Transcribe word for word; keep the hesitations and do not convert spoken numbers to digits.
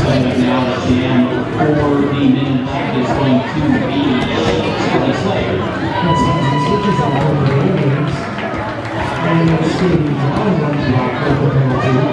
But now the jam for the men in black is going to be Sally Slayer. That's awesome. Switches on over the Indians. And the Stevie Brown runs block over penalty.